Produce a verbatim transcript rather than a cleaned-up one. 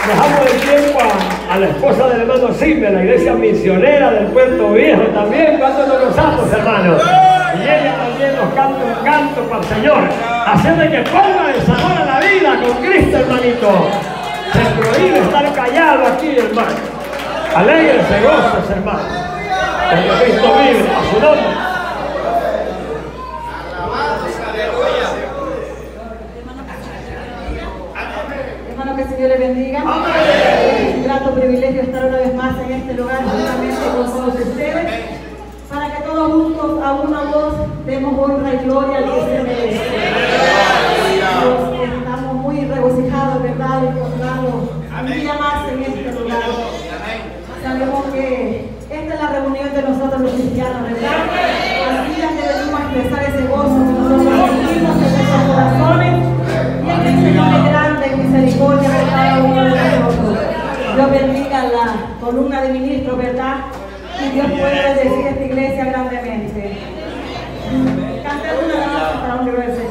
Dejamos el tiempo a, a la esposa del hermano Silvia, la iglesia misionera del Puerto Viejo también. ¿Cuántos nos gozamos, hermanos? Y ella también nos canta un canto para el Señor. Haciendo que ponga el sabor a la vida con Cristo, hermanito. Se prohíbe estar callado aquí, hermano. Alégrese, goces, hermano. Porque Cristo vive, a su nombre. Que el Señor le bendiga. Es un grato privilegio estar una vez más en este lugar juntamente con todos ustedes, para que todos juntos a una voz demos honra y gloria al que se merece. Estamos muy regocijados, ¿verdad?, de encontrarnos un día más en este lugar. Sabemos que esta es la reunión de nosotros los cristianos, ¿verdad? Así es que venimos a expresar ese gozo que nosotros sentimos en nuestros corazones, y es que el Señor es grande en misericordia de cada uno de nosotros. Dios bendiga la columna de ministros, ¿verdad? Y Dios puede bendecir esta iglesia grandemente. Cante una alabanza para un libro del Señor.